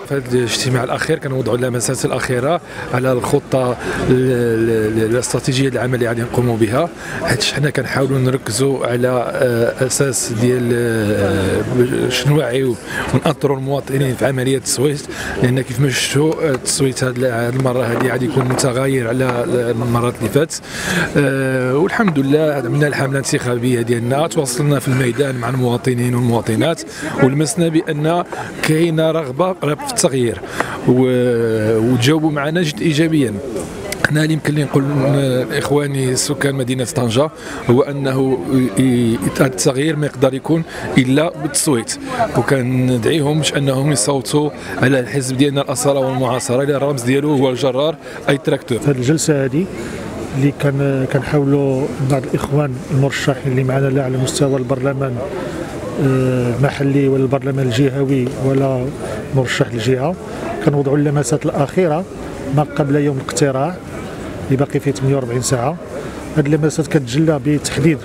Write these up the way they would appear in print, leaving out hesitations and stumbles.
في هذا الاجتماع الاخير كنوضعوا اللمسات الاخيره على الخطه الاستراتيجيه العامه اللي غادي نقوموا بها، حيت حنا كنحاولوا نركزوا على اساس ديال باش نوعيو ونأثروا المواطنين في عمليه التصويت، لان كيف ما شفتوا التصويت هذه المره هذه غادي يكون متغير على المرات اللي فاتت. والحمد لله عملنا الحمله الانتخابيه ديالنا، تواصلنا في الميدان مع المواطنين والمواطنات ولمسنا بان كاينه رغبه في التغيير وتجاوبوا معنا جد ايجابيا. حنا اللي يمكن لي نقول لاخواني سكان مدينه طنجه هو انه التغيير ما يقدر يكون الا بالتصويت، وكندعيهم باش انهم يصوتوا على الحزب ديالنا الاصاله والمعاصره اللي الرمز ديالو هو الجرار اي تراكتور. هذه الجلسه هذه اللي كنحاولوا بعض الاخوان المرشحين اللي معنا لا على مستوى البرلمان المحلي ولا البرلمان الجهوي ولا مرشح الجهه، كنوضعوا اللمسات الاخيره ما قبل يوم الاقتراع اللي باقي فيه 48 ساعه. هذه اللمسات كتجلى بتحديد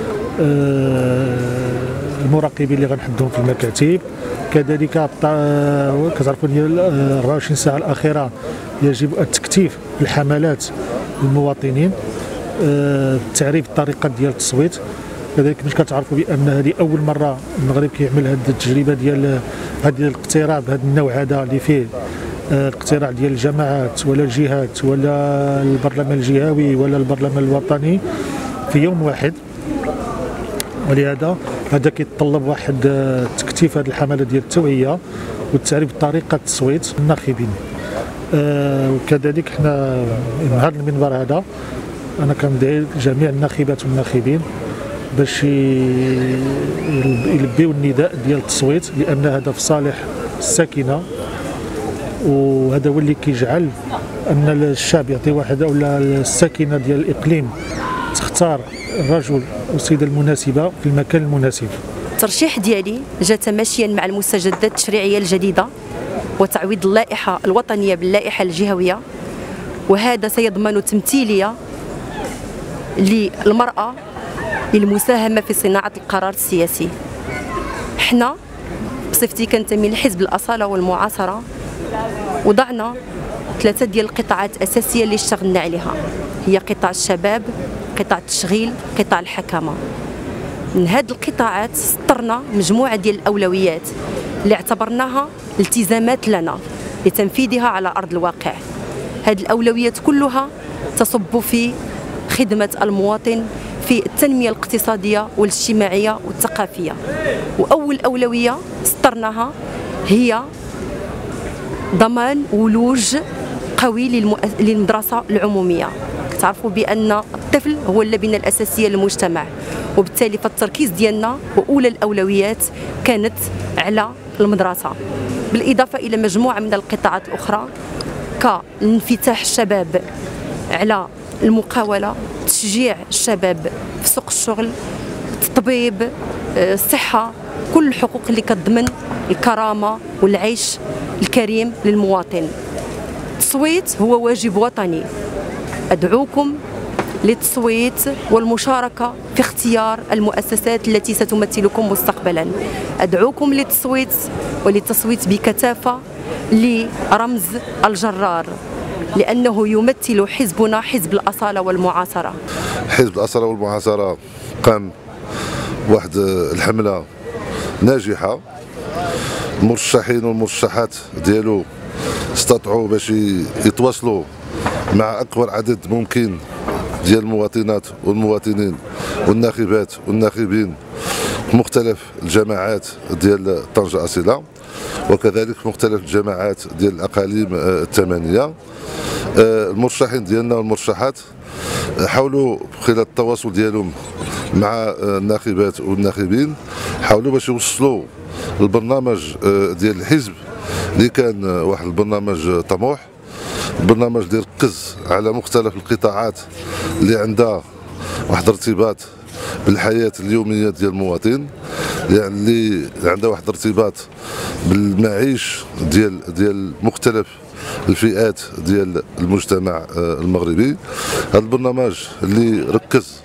المراقبين اللي غنحدهم في المكاتب، كذلك كتعرفوا 24 ساعه الاخيره يجب التكثيف الحملات للمواطنين، تعريف الطريقه ديال التصويت. كذلك باش كتعرفوا بان هذه اول مره المغرب كيعمل هذه التجربه ديال هذا الاقتراع بهذا النوع هذا اللي فيه الاقتراع ديال الجماعات ولا الجهات ولا البرلمان الجهوي ولا البرلمان الوطني في يوم واحد، ولهذا هذا كيتطلب واحد تكثيف هذه الحمله ديال التوعيه والتعريف بطريقه التصويت الناخبين. وكذلك حنا من هذا المنبر هذا انا كندعي جميع الناخبات والناخبين باش يلبيو النداء ديال التصويت، لان هذا في صالح الساكنه، وهذا هو اللي كيجعل ان الشعب يعطي واحد ولا الساكنه ديال الاقليم تختار الرجل والسيده المناسبه في المكان المناسب. الترشيح ديالي جاء تماشيا مع المستجدات التشريعيه الجديده وتعويض اللائحه الوطنيه باللائحه الجهويه، وهذا سيضمن تمثيليه للمراه للمساهمه في صناعه القرار السياسي. حنا بصفتي كنتمي لحزب الاصاله والمعاصره وضعنا 3 ديال القطاعات الاساسيه اللي اشتغلنا عليها، هي قطاع الشباب، قطاع التشغيل، قطاع الحكامه. من هذه القطاعات سطرنا مجموعه ديال الاولويات اللي اعتبرناها التزامات لنا لتنفيذها على ارض الواقع. هذه الاولويات كلها تصب في خدمه المواطن في التنميه الاقتصاديه والاجتماعيه والثقافيه. واول اولويه سطرناها هي ضمان ولوج قوي للمدرسه العموميه. كتعرفوا بان الطفل هو اللبنه الاساسيه للمجتمع، وبالتالي فالتركيز ديالنا واولى الاولويات كانت على المدرسه، بالاضافه الى مجموعه من القطاعات الاخرى كانفتاح الشباب على المقاوله، تشجيع الشباب في سوق الشغل، التطبيب، الصحه، كل الحقوق اللي كتضمن الكرامه والعيش الكريم للمواطن. التصويت هو واجب وطني، أدعوكم للتصويت والمشاركة في اختيار المؤسسات التي ستمثلكم مستقبلا. أدعوكم للتصويت وللتصويت بكثافة لرمز الجرار، لأنه يمثل حزبنا حزب الأصالة والمعاصرة. حزب الأصالة والمعاصرة قام واحد الحملة ناجحة، المرشحين والمرشحات ديالو استطاعوا باش يتواصلوا مع اكبر عدد ممكن ديال المواطنات والمواطنين والناخبات والناخبين في مختلف الجماعات ديال طنجة أصيلة، وكذلك مختلف الجماعات ديال الاقاليم الثمانيه. المرشحين ديالنا والمرشحات حاولوا خلال التواصل ديالهم مع الناخبات والناخبين حاولوا باش يوصلوا البرنامج ديال الحزب اللي كان واحد البرنامج طموح، برنامج اللي ركز على مختلف القطاعات اللي عندها واحد ارتباط بالحياه اليوميه ديال المواطن، يعني اللي عندها واحد ارتباط بالمعيش ديال مختلف الفئات ديال المجتمع المغربي. هذا البرنامج اللي ركز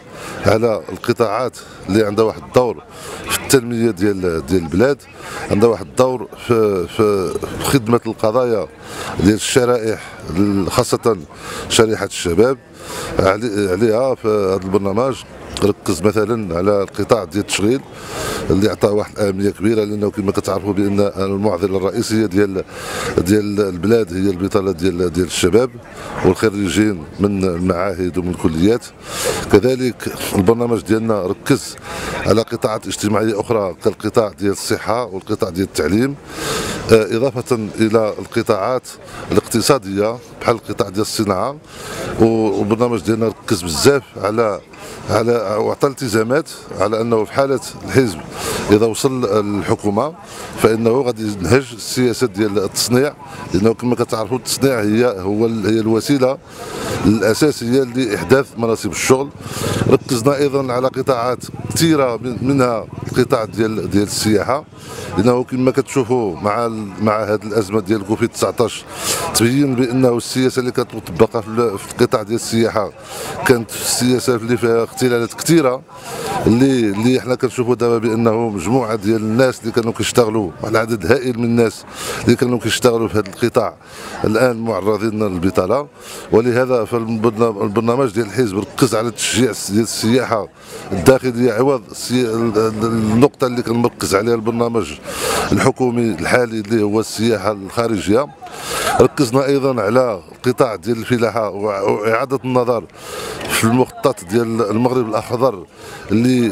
على القطاعات اللي عندها واحد الدور في التنميه ديال البلاد، عندها واحد الدور في خدمه القضايا ديال الشرائح خاصه شريحه الشباب. عليها في هذا البرنامج ركز مثلا على القطاع ديال التشغيل اللي عطاه واحد الاهميه كبيره، لانه كما كتعرفوا بان المعضله الرئيسيه ديال البلاد هي البطاله ديال الشباب والخريجين من المعاهد ومن الكليات. كذلك البرنامج ديالنا ركز على قطاعات اجتماعيه اخرى كالقطاع ديال الصحه والقطاع ديال التعليم، اضافه الى القطاعات الاقتصاديه بحال القطاع ديال الصناعه. والبرنامج ديالنا ركز بزاف على وعطى التزامات على انه في حاله الحزب اذا وصل الحكومه فانه غادي ينهج السياسه ديال التصنيع، لانه كما كتعرفوا التصنيع هي الوسيله الاساسيه لاحداث مناصب الشغل. ركزنا ايضا على قطاعات كثيره منها القطاع ديال السياحه، لانه كما كتشوفوا مع هذه الازمه ديال كوفيد 19 تبين بانه السياسه اللي كتطبق في القطاع ديال السياحه كانت السياسه اللي فيها اختلالات كثيره، اللي حنا كنشوفوا دابا بانه مجموعه ديال الناس اللي كانوا كيشتغلوا، واحد العدد هائل من الناس اللي كانوا كيشتغلوا في هذا القطاع الان معرضين للبطاله. ولهذا فالبرنامج ديال الحزب ركز على تشجيع ديال السياحه الداخليه عوض النقطه اللي كان مركز عليها البرنامج الحكومي الحالي اللي هو السياحه الخارجيه. ركزنا ايضا على القطاع ديال الفلاحه واعاده النظر في المخطط ديال المغرب الاخضر اللي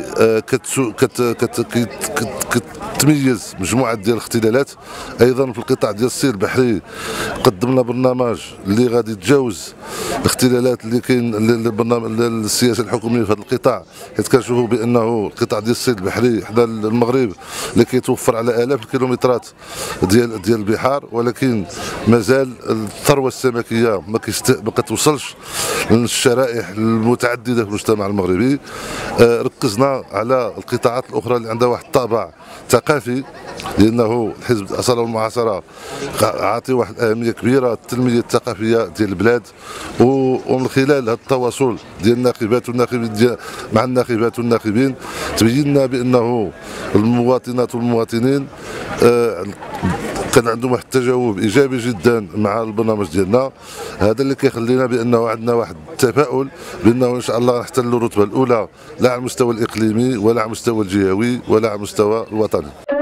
كتميز مجموعه ديال الاختلالات. ايضا في القطاع ديال الصيد البحري قدمنا برنامج اللي غادي يتجاوز الاختلالات اللي كاين السياسه الحكوميه في هذا القطاع، حيت كنشوفوا بانه القطاع ديال الصيد البحري حدا المغرب اللي كيتوفر على الاف الكيلومترات ديال البحار، ولكن مازال الثروه السمكيه ما كتوصلش للشرائح المتعدده في المجتمع المغربي. ركزنا على القطاعات الاخرى اللي عندها واحد الطابع ثقافي، لانه حزب الاصاله والمعاصره عاطي واحد الاهميه كبيره التنميه الثقافيه ديال البلاد. ومن خلال هذا التواصل ديال الناخبات والناخبين مع الناخبات والناخبين تبينا بانه المواطنات والمواطنين كان عندهم واحد التجاوب ايجابي جدا مع البرنامج ديالنا. هذا اللي كيخلينا بانه عندنا واحد التفاؤل بانه ان شاء الله نحتلوا الرتبه الاولى لا على المستوى الاقليمي ولا على المستوى الجهوي ولا على المستوى الوطني.